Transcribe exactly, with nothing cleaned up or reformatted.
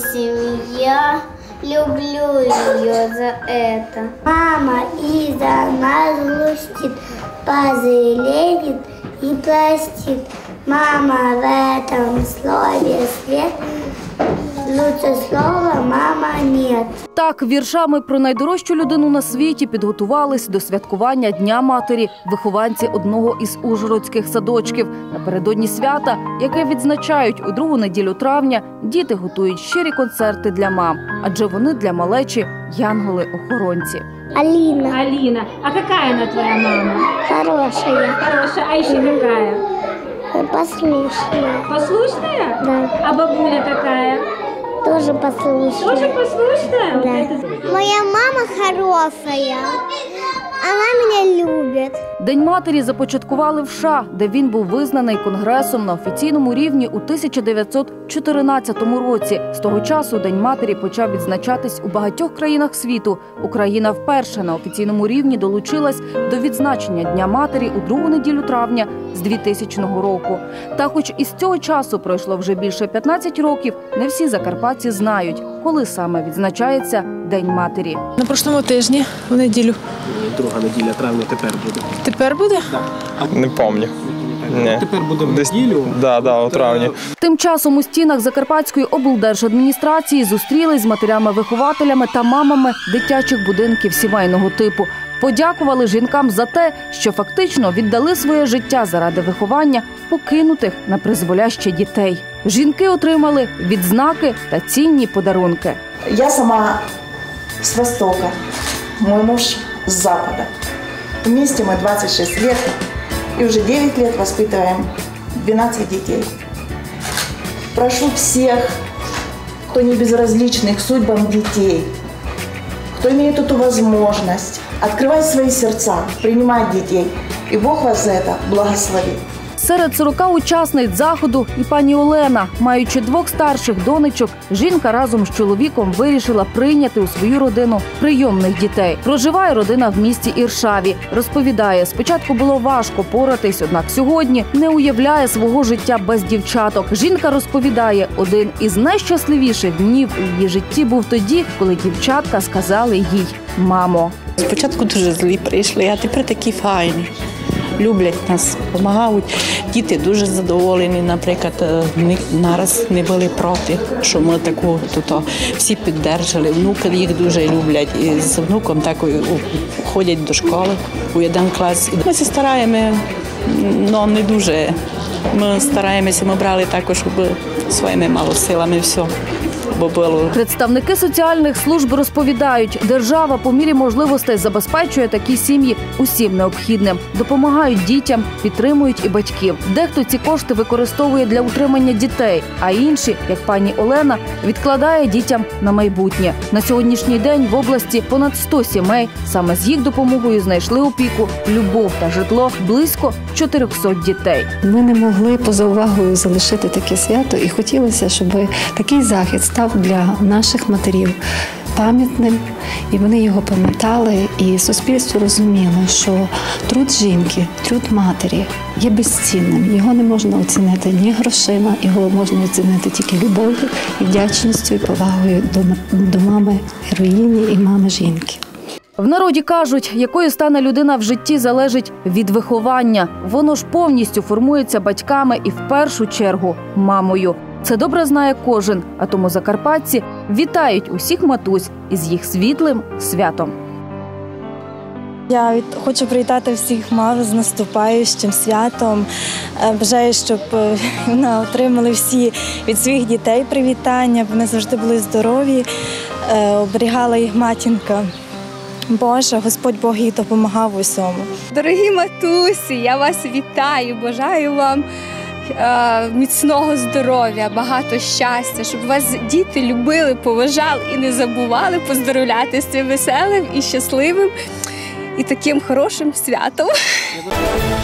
семья. Люблю ее за это. Мама из-за нас грустит, пожалеет и простит. Мама в этом слове свет. Лучше слова «мама» нет. Так, віршами про найдорожчу людину на світі підготувались до святкування Дня матері вихованці одного із ужгородських садочків. Напередодні свята, яке відзначають у другу неділю травня, діти готують щирі концерти для мам. Адже вони для малечі – янголи-охоронці. Алина. Алина. А какая она твоя мама? Хорошая. Хорошая. А еще какая? Послушная. Послушная? Да. А бабуля какая? Тоже послушная. Тоже послушная? Да. Вот это... Моя мама хорошая. Она меня любит. День матері започаткували в США, де він був визнаний Конгресом на офіційному рівні у тисяча дев'ятсот чотирнадцятому році. З того часу День матері почав відзначатись у багатьох країнах світу. Україна вперше на офіційному рівні долучилась до відзначення Дня матері у другу неділю травня з двотисячного року. Та хоч із цього часу пройшло вже більше п'ятнадцять років, не всі закарпатці знають, коли саме відзначається День матері. На прошлому тижні, в неділю. Друга неділя травня тепер буде. Тепер буде? Так. Не пам'ятаю. Ні. Тепер буде в неділю? Да, да, у травні. Тим часом у стінах Закарпатської облдержадміністрації зустрілись з матерями-вихователями та мамами дитячих будинків сімейного типу. Подякували жінкам за те, що фактично віддали своє життя заради виховання покинутих на призволяще дітей. Жінки отримали відзнаки та цінні подарунки. Я сама с Востока, мой муж с Запада. Вместе мы двадцать шесть лет и уже девять лет воспитываем двенадцать детей. Прошу всех, кто не безразличный к судьбам детей, кто имеет эту возможность, открывать свои сердца, принимать детей, и Бог вас за это благословит. Серед сорока учасниць заходу і пані Олена. Маючи двох старших донечок, жінка разом з чоловіком вирішила прийняти у свою родину прийомних дітей. Проживає родина в місті Іршаві. Розповідає, спочатку було важко поратись, однак сьогодні не уявляє свого життя без дівчаток. Жінка розповідає, один із найщасливіших днів у її житті був тоді, коли дівчатка сказали їй «мамо». Спочатку дуже злі прийшли, а тепер такі файні. Люблять нас, допомагають. Діти дуже задоволені, наприклад, нараз не були проти, що ми таку тут всі піддержали. Внуки їх дуже люблять. І з внуком так ходять до школи у один клас. Ми се стараємо, але не дуже. Ми стараємося, ми брали також своїми малосилами все. Представники соціальних служб розповідають, держава по мірі можливостей забезпечує такі сім'ї усім необхідним. Допомагають дітям, підтримують і батьків. Дехто ці кошти використовує для утримання дітей, а інші, як пані Олена, відкладає дітям на майбутнє. На сьогоднішній день в області понад сто сімей саме з їх допомогою знайшли опіку, любов та житло близько чотирьохсот дітей. Ми не могли поза увагою залишити таке свято і хотілося, щоб такий захід став для наших матерів пам'ятним, і вони його пам'ятали, і суспільство розуміло, що труд жінки, труд матері є безцінним. Його не можна оцінити ні грошима, його можна оцінити тільки любов'ю, і вдячністю, і повагою до, до мами героїні і мами жінки. В народі кажуть, якою стане людина в житті залежить від виховання. Воно ж повністю формується батьками і в першу чергу мамою. Це добре знає кожен, а тому закарпатці вітають усіх матусь із їх світлим святом. Я від... хочу привітати всіх мам з наступаючим святом. Бажаю, щоб вони отримали всі від своїх дітей привітання, вони завжди були здорові, оберігала їх матінка Божа, Господь Бог їй допомагав у всьому. Дорогі матусі, я вас вітаю, бажаю вам міцного здоров'я, багато щастя, щоб вас діти любили, поважали і не забували поздоровляти з цим веселим і щасливим і таким хорошим святом.